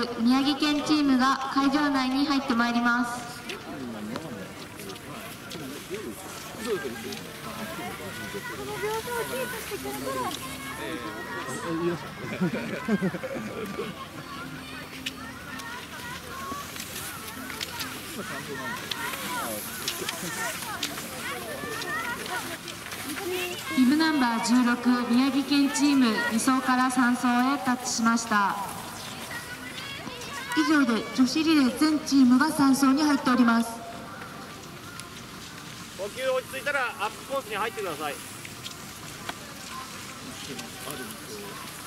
宮城県チームが会場内に入ってまいります。ビブナンバー16宮城県チーム2走から3走へタッチしました。以上で女子リレー全チームが3走に入っております。 呼吸落ち着いたらアップコースに入ってください。